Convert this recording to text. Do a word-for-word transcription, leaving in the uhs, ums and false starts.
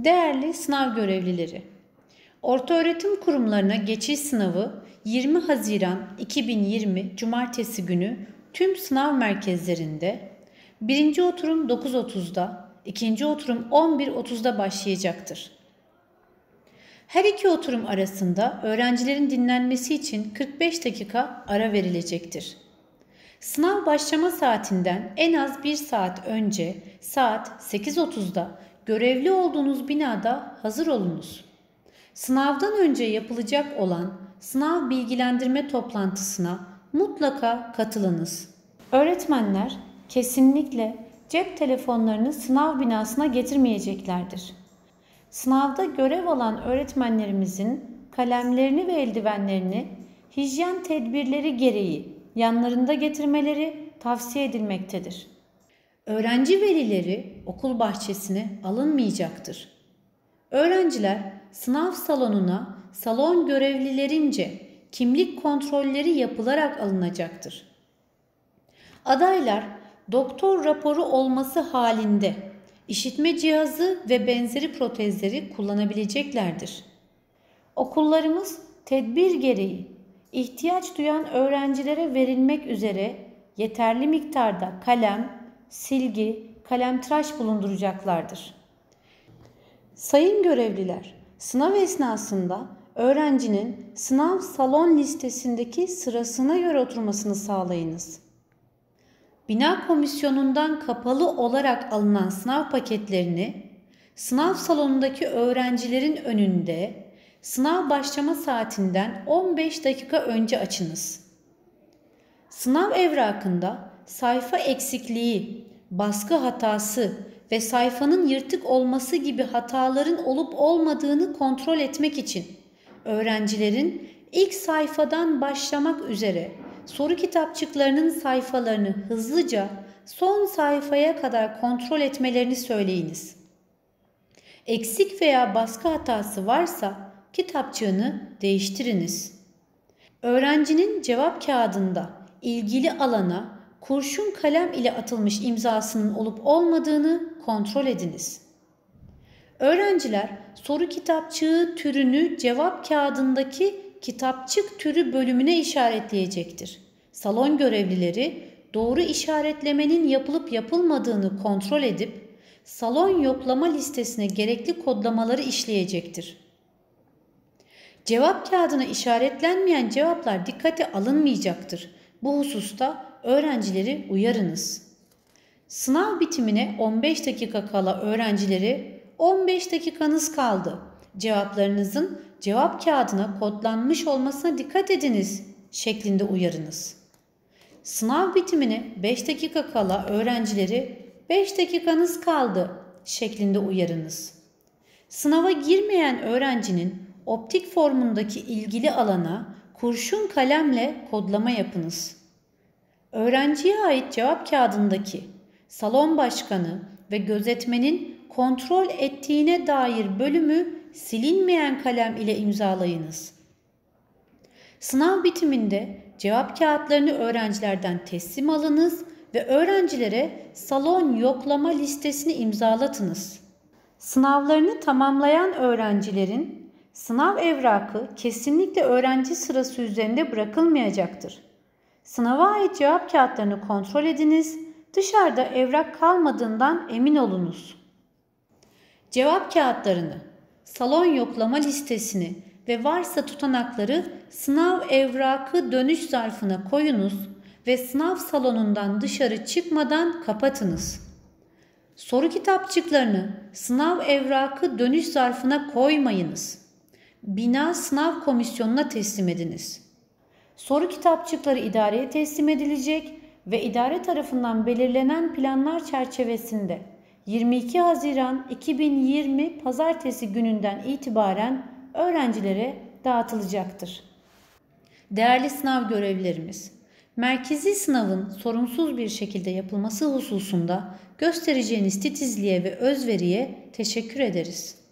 Değerli sınav görevlileri, ortaöğretim kurumlarına geçiş sınavı yirmi Haziran iki bin yirmi Cumartesi günü tüm sınav merkezlerinde birinci oturum dokuz otuzda, ikinci oturum on bir otuzda başlayacaktır. Her iki oturum arasında öğrencilerin dinlenmesi için kırk beş dakika ara verilecektir. Sınav başlama saatinden en az bir saat önce saat sekiz otuzda görevli olduğunuz binada hazır olunuz. Sınavdan önce yapılacak olan sınav bilgilendirme toplantısına mutlaka katılınız. Öğretmenler kesinlikle cep telefonlarını sınav binasına getirmeyeceklerdir. Sınavda görev alan öğretmenlerimizin kalemlerini ve eldivenlerini hijyen tedbirleri gereği yanlarında getirmeleri tavsiye edilmektedir. Öğrenci velileri okul bahçesine alınmayacaktır. Öğrenciler sınav salonuna salon görevlilerince kimlik kontrolleri yapılarak alınacaktır. Adaylar doktor raporu olması halinde işitme cihazı ve benzeri protezleri kullanabileceklerdir. Okullarımız tedbir gereği ihtiyaç duyan öğrencilere verilmek üzere yeterli miktarda kalem, silgi, kalemtıraş bulunduracaklardır. Sayın görevliler, sınav esnasında öğrencinin sınav salon listesindeki sırasına göre oturmasını sağlayınız. Bina komisyonundan kapalı olarak alınan sınav paketlerini sınav salonundaki öğrencilerin önünde sınav başlama saatinden on beş dakika önce açınız. Sınav evrakında sayfa eksikliği, baskı hatası ve sayfanın yırtık olması gibi hataların olup olmadığını kontrol etmek için öğrencilerin ilk sayfadan başlamak üzere soru kitapçıklarının sayfalarını hızlıca son sayfaya kadar kontrol etmelerini söyleyiniz. Eksik veya baskı hatası varsa kitapçığını değiştiriniz. Öğrencinin cevap kağıdında ilgili alana kurşun kalem ile atılmış imzasının olup olmadığını kontrol ediniz. Öğrenciler soru kitapçığı türünü cevap kağıdındaki kitapçık türü bölümüne işaretleyecektir. Salon görevlileri doğru işaretlemenin yapılıp yapılmadığını kontrol edip salon yoklama listesine gerekli kodlamaları işleyecektir. Cevap kağıdına işaretlenmeyen cevaplar dikkate alınmayacaktır. Bu hususta öğrencileri uyarınız. Sınav bitimine on beş dakika kala öğrencileri on beş dakikanız kaldı. Cevaplarınızın cevap kağıdına kodlanmış olmasına dikkat ediniz şeklinde uyarınız. Sınav bitimine beş dakika kala öğrencileri beş dakikanız kaldı şeklinde uyarınız. Sınava girmeyen öğrencinin optik formundaki ilgili alana kurşun kalemle kodlama yapınız. Öğrenciye ait cevap kağıdındaki salon başkanı ve gözetmenin kontrol ettiğine dair bölümü silinmeyen kalem ile imzalayınız. Sınav bitiminde cevap kağıtlarını öğrencilerden teslim alınız ve öğrencilere salon yoklama listesini imzalatınız. Sınavlarını tamamlayan öğrencilerin sınav evrakı kesinlikle öğrenci sırası üzerinde bırakılmayacaktır. Sınava ait cevap kağıtlarını kontrol ediniz, dışarıda evrak kalmadığından emin olunuz. Cevap kağıtlarını, salon yoklama listesini ve varsa tutanakları sınav evrakı dönüş zarfına koyunuz ve sınav salonundan dışarı çıkmadan kapatınız. Soru kitapçıklarını sınav evrakı dönüş zarfına koymayınız. Bina sınav komisyonuna teslim ediniz. Soru kitapçıkları idareye teslim edilecek ve idare tarafından belirlenen planlar çerçevesinde yirmi iki Haziran iki bin yirmi Pazartesi gününden itibaren öğrencilere dağıtılacaktır. Değerli sınav görevlilerimiz, merkezi sınavın sorunsuz bir şekilde yapılması hususunda göstereceğiniz titizliğe ve özveriye teşekkür ederiz.